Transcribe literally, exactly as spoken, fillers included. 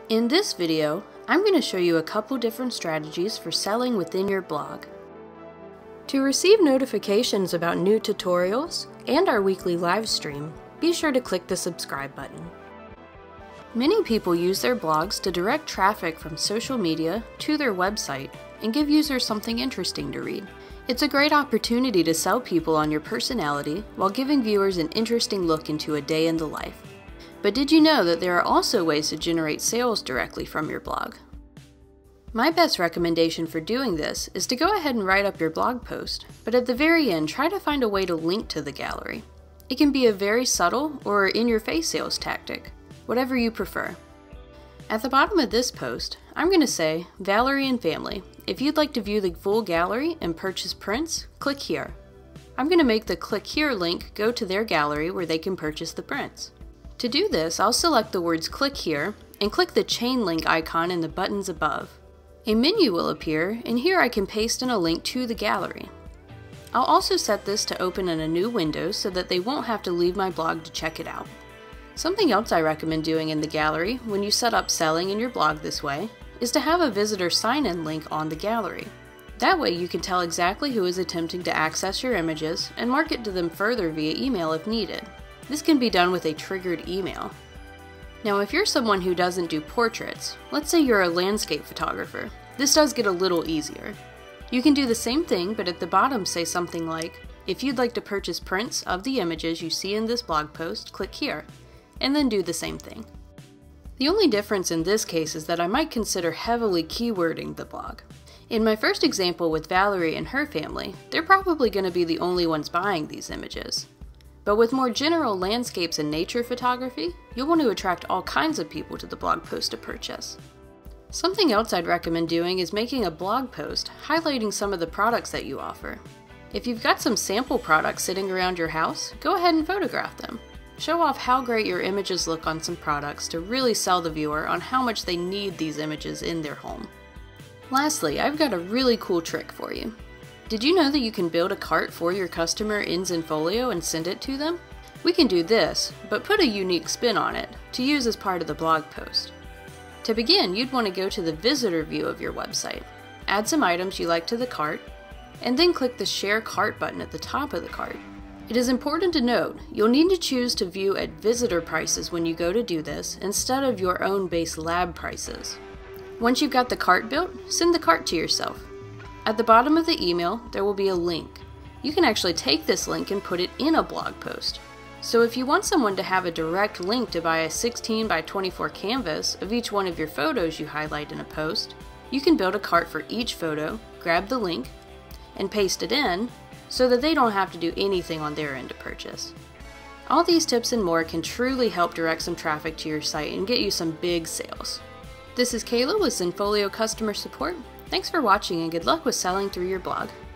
In this video, I'm going to show you a couple different strategies for selling within your blog. To receive notifications about new tutorials and our weekly live stream, be sure to click the subscribe button. Many people use their blogs to direct traffic from social media to their website and give users something interesting to read. It's a great opportunity to sell people on your personality while giving viewers an interesting look into a day in the life. But did you know that there are also ways to generate sales directly from your blog? My best recommendation for doing this is to go ahead and write up your blog post, but at the very end try to find a way to link to the gallery. It can be a very subtle or in-your-face sales tactic, whatever you prefer. At the bottom of this post, I'm going to say, Valerie and family, if you'd like to view the full gallery and purchase prints, click here. I'm going to make the click here link go to their gallery where they can purchase the prints. To do this, I'll select the words click here and click the chain link icon in the buttons above. A menu will appear, and here I can paste in a link to the gallery. I'll also set this to open in a new window so that they won't have to leave my blog to check it out. Something else I recommend doing in the gallery when you set up selling in your blog this way is to have a visitor sign-in link on the gallery. That way you can tell exactly who is attempting to access your images and market to them further via email if needed. This can be done with a triggered email. Now if you're someone who doesn't do portraits, let's say you're a landscape photographer, this does get a little easier. You can do the same thing, but at the bottom say something like, if you'd like to purchase prints of the images you see in this blog post, click here, and then do the same thing. The only difference in this case is that I might consider heavily keywording the blog. In my first example with Valerie and her family, they're probably going to be the only ones buying these images. But with more general landscapes and nature photography, you'll want to attract all kinds of people to the blog post to purchase. Something else I'd recommend doing is making a blog post highlighting some of the products that you offer. If you've got some sample products sitting around your house, go ahead and photograph them. Show off how great your images look on some products to really sell the viewer on how much they need these images in their home. Lastly, I've got a really cool trick for you. Did you know that you can build a cart for your customer in Zenfolio and send it to them? We can do this, but put a unique spin on it to use as part of the blog post. To begin, you'd want to go to the visitor view of your website, add some items you like to the cart, and then click the Share Cart button at the top of the cart. It is important to note, you'll need to choose to view at visitor prices when you go to do this instead of your own base lab prices. Once you've got the cart built, send the cart to yourself. At the bottom of the email, there will be a link. You can actually take this link and put it in a blog post. So if you want someone to have a direct link to buy a sixteen by twenty-four canvas of each one of your photos you highlight in a post, you can build a cart for each photo, grab the link, and paste it in so that they don't have to do anything on their end to purchase. All these tips and more can truly help direct some traffic to your site and get you some big sales. This is Kayla with Zenfolio Customer Support. Thanks for watching and good luck with selling through your blog.